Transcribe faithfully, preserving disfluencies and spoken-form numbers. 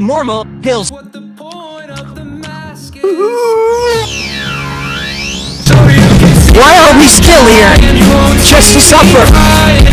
normal hills. Why are we still here? Just to suffer.